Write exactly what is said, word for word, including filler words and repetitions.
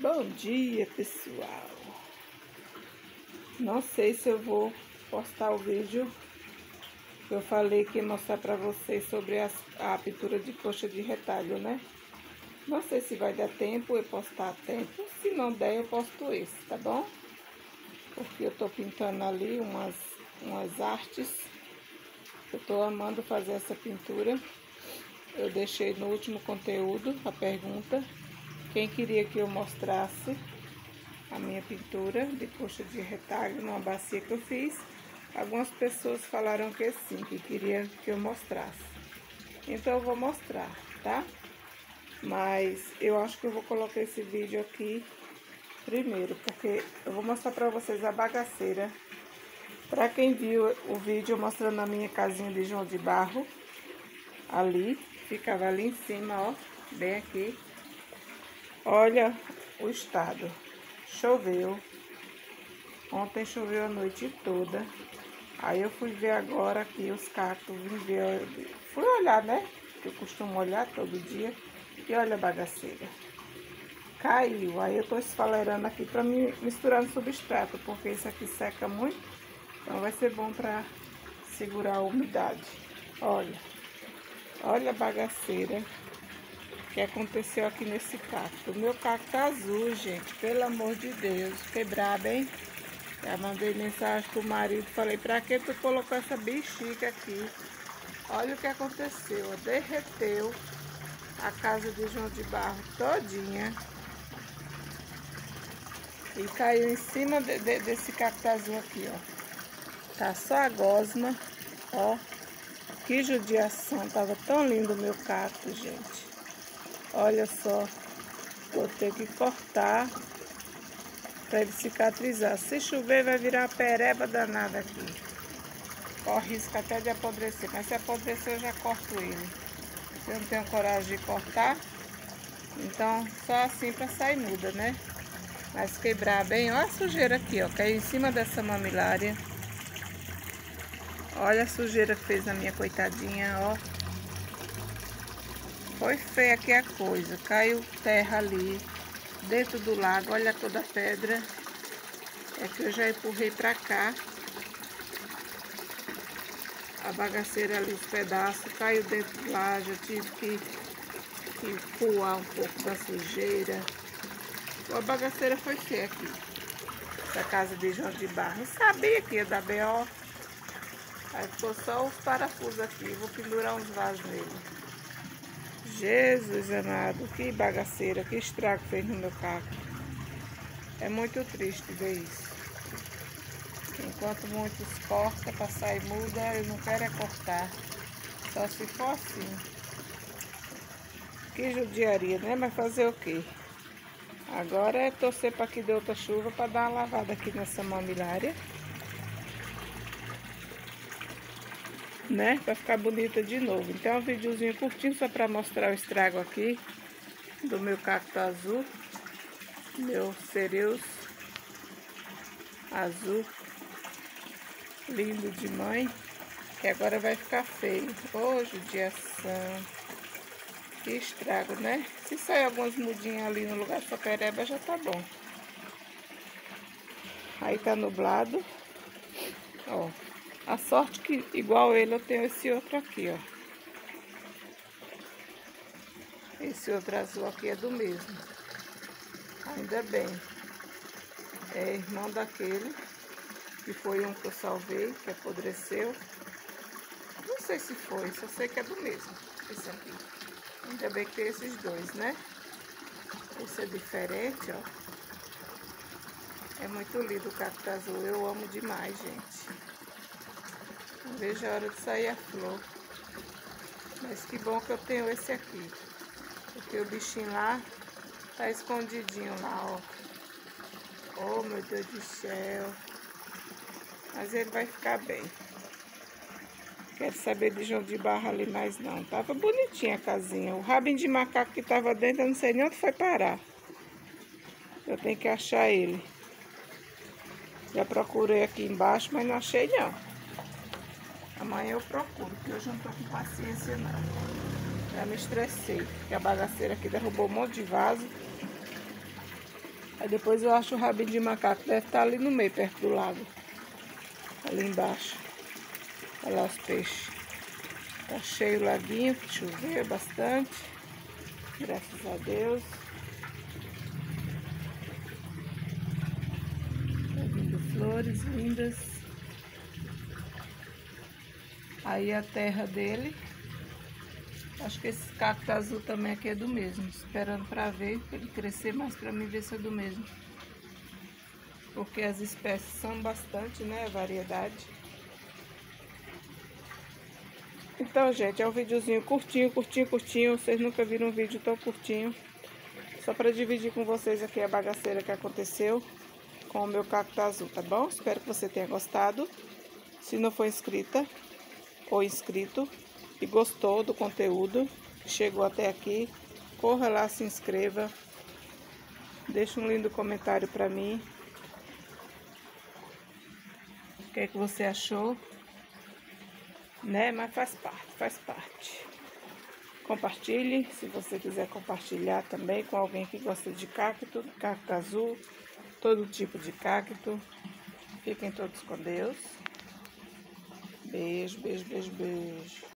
Bom dia, pessoal. Não sei se eu vou postar o vídeo que eu falei que ia mostrar pra vocês sobre as, a pintura de coxa de retalho, né? Não sei se vai dar tempo eu postar a tempo. Se não der, eu posto esse, tá bom? Porque eu tô pintando ali umas, umas artes. Eu tô amando fazer essa pintura. Eu deixei no último conteúdo a pergunta quem queria que eu mostrasse a minha pintura de coxa de retalho numa bacia que eu fiz. Algumas pessoas falaram que sim, que queria que eu mostrasse. Então eu vou mostrar, tá? Mas eu acho que eu vou colocar esse vídeo aqui primeiro, porque eu vou mostrar pra vocês a bagaceira. Pra quem viu o vídeo mostrando a minha casinha de João de Barro, ali, ficava ali em cima, ó, bem aqui. Olha o estado. Choveu. Ontem choveu a noite toda. Aí eu fui ver agora aqui os cactos, vim ver, fui olhar, né? Que eu costumo olhar todo dia. E olha a bagaceira. Caiu. Aí eu tô esfalerando aqui pra me misturar no substrato, porque isso aqui seca muito. Então vai ser bom pra segurar a umidade. Olha. Olha a bagaceira que aconteceu aqui nesse cacto. O meu cacto tá azul, gente. Pelo amor de Deus. Fiquei braba, hein? Já mandei mensagem pro marido. Falei, pra que tu colocou essa bexiga aqui? Olha o que aconteceu. Ó, derreteu a casa de João de Barro todinha. E caiu em cima de, de, desse cacto azul aqui, ó. Tá só a gosma. Ó. Que judiação. Tava tão lindo o meu cacto, gente. Olha só. Vou ter que cortar para ele cicatrizar. Se chover, vai virar uma pereba danada aqui. Corre risco até de apodrecer. Mas se apodrecer, eu já corto ele. Eu não tenho coragem de cortar. Então, só assim para sair muda, né? Mas quebrar bem. Olha a sujeira aqui, ó. Caiu em cima dessa mamilária. Olha a sujeira que fez na minha coitadinha, ó. Foi feia aqui a coisa. Caiu terra ali. Dentro do lago, olha toda a pedra. É que eu já empurrei pra cá. A bagaceira ali, os pedaços, caiu dentro do lago. Eu tive que, que pular um pouco da sujeira. A bagaceira foi feia aqui. Essa casa de João de Barro. Eu sabia que ia dar B O. Aí ficou só os parafusos aqui. Vou pendurar uns vasos nele. Jesus amado, que bagaceira, que estrago fez no meu cacto. É muito triste ver isso. Enquanto muitos cortam para sair muda, eu não quero é cortar. Só se for assim. Que judiaria, né? Mas fazer o quê? Agora é torcer para que dê outra chuva para dar uma lavada aqui nessa mamilária. Né? Para ficar bonita de novo. Então é um videozinho curtinho só para mostrar o estrago aqui do meu cacto azul. Meu cereus azul. Lindo de mãe. Que agora vai ficar feio. Ô, judiação. Que estrago, né? Se sair algumas mudinhas ali no lugar dessa pereba, já tá bom. Aí tá nublado. Ó. A sorte que, igual ele, eu tenho esse outro aqui, ó. Esse outro azul aqui é do mesmo. Ainda bem. É irmão daquele. Que foi um que eu salvei, que apodreceu. Não sei se foi, só sei que é do mesmo. Esse aqui. Ainda bem que tem esses dois, né? Esse é diferente, ó. É muito lindo o cacto azul. Eu amo demais, gente. Não vejo a hora de sair a flor. Mas que bom que eu tenho esse aqui. Porque o bichinho lá tá escondidinho lá, ó. Oh, meu Deus do céu. Mas ele vai ficar bem. Quero saber de João de Barro ali mais não. Tava bonitinha a casinha. O rabinho de macaco que tava dentro, eu não sei nem onde foi parar. Eu tenho que achar ele. Já procurei aqui embaixo, mas não achei não. Amanhã eu procuro, porque hoje eu não tô com paciência não. Já me estressei, porque a bagaceira aqui derrubou um monte de vaso. Aí depois eu acho o rabinho de macaco, deve estar ali no meio, perto do lago. Ali embaixo. Olha lá os peixes. Tá cheio o laguinho, choveu bastante. Graças a Deus. Tá vindo flores lindas. Aí a terra dele. Acho que esse cacto azul também aqui é do mesmo. Esperando pra ver, pra ele crescer mais pra mim ver se é do mesmo. Porque as espécies são bastante, né? A variedade. Então, gente, é um videozinho curtinho, curtinho, curtinho. Vocês nunca viram um vídeo tão curtinho. Só para dividir com vocês aqui a bagaceira que aconteceu com o meu cacto azul, tá bom? Espero que você tenha gostado. Se não for inscrita ou inscrito e gostou do conteúdo, chegou até aqui, corra lá, se inscreva. Deixa um lindo comentário para mim. O que é que você achou? Né? Mas faz parte, faz parte. Compartilhe, se você quiser compartilhar também com alguém que gosta de cacto, cacto azul, todo tipo de cacto. Fiquem todos com Deus. Beijo, beijo, beijo, beijo.